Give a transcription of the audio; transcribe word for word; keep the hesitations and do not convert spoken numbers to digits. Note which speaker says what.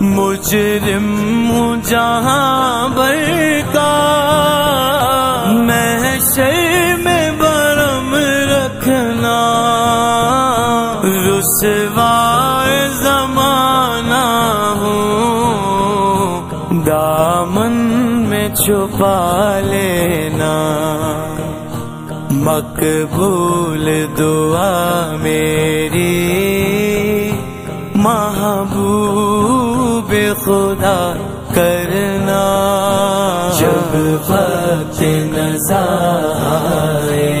Speaker 1: मुजरिम हूँ जहाँ भर का, महशर में बरम रखना। रुसवाए ज़माना हूँ, दामन में छुपा लेना। मकबूल दुआ मेरी महबूब खुदा करना। जब वक्त नज़ा आए